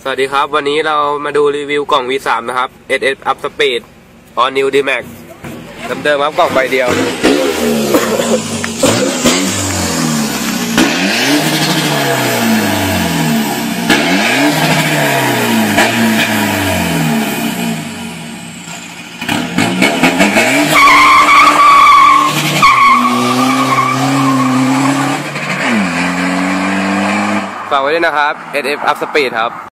สวัสดีครับวันนี้เรามาดูรีวิวกล่อง V3 นะครับ SS Up Speed All New D-Max เดิมๆครับกล่องใบเดียวฝากไว้ด้วยนะครับ SS Up Speed ครับ